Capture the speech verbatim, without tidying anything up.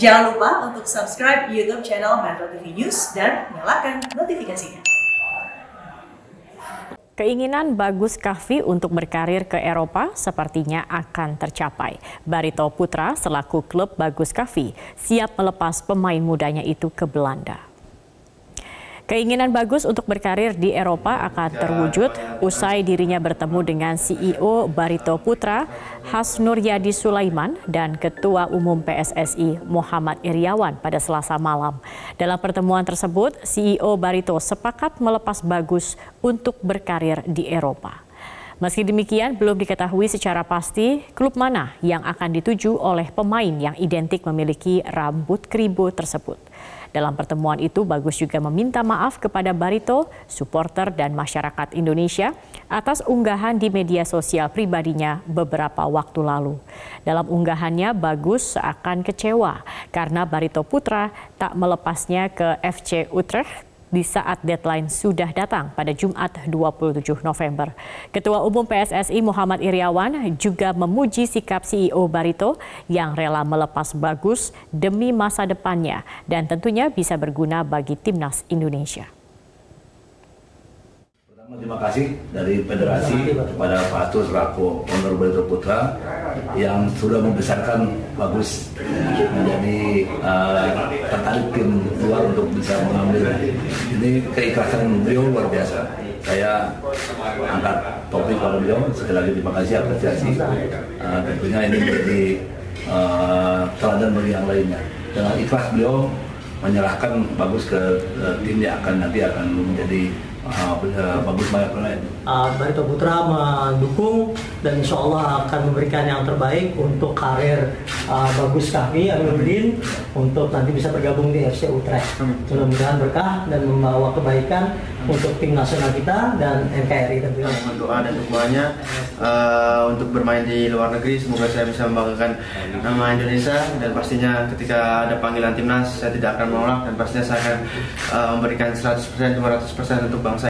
Jangan lupa untuk subscribe YouTube channel Metro T V News dan nyalakan notifikasinya. Keinginan Bagus Kahvi untuk berkarir ke Eropa sepertinya akan tercapai. Barito Putra selaku klub Bagus Kahvi siap melepas pemain mudanya itu ke Belanda. Keinginan Bagus untuk berkarir di Eropa akan terwujud usai dirinya bertemu dengan C E O Barito Putra, Hasnur Yadi Sulaiman, dan Ketua Umum P S S I Muhammad Iriawan pada Selasa malam. Dalam pertemuan tersebut, C E O Barito sepakat melepas Bagus untuk berkarir di Eropa. Meski demikian, belum diketahui secara pasti klub mana yang akan dituju oleh pemain yang identik memiliki rambut keribu tersebut. Dalam pertemuan itu, Bagus juga meminta maaf kepada Barito, supporter dan masyarakat Indonesia atas unggahan di media sosial pribadinya beberapa waktu lalu. Dalam unggahannya, Bagus seakan kecewa karena Barito Putra tak melepasnya ke F C Utrecht di saat deadline sudah datang pada Jumat dua puluh tujuh November. Ketua Umum P S S I Muhammad Iriawan juga memuji sikap C E O Barito yang rela melepas Bagus demi masa depannya dan tentunya bisa berguna bagi timnas Indonesia. Pertama, terima kasih dari Federasi kepada Pak Atur selaku Owner Barito Putra yang sudah membesarkan Bagus menjadi uh, tertarik tim luar untuk bisa mengambil. Ini keikhlasan beliau luar biasa. Saya angkat topik pada beliau. Sekali lagi terima kasih, apresiasi. Uh, tentunya ini menjadi uh, teladan bagi yang lainnya. Dengan ikhlas beliau menyerahkan Bagus ke uh, tim yang akan nanti akan menjadi Uh, Bagus banyak lain. Uh, Barito Putra mendukung dan insya Allah akan memberikan yang terbaik untuk karir uh, Bagus Kahvi Amiruddin untuk nanti bisa bergabung di F C Utrecht. Mudah-mudahan berkah dan membawa kebaikan untuk tim nasional kita dan N K R I tentunya. Mohon doa dan dukungannya uh, untuk bermain di luar negeri. Semoga saya bisa membanggakan nama Indonesia dan pastinya ketika ada panggilan timnas saya tidak akan menolak dan pastinya saya akan uh, memberikan seratus persen, dua ratus persen untuk bangsa.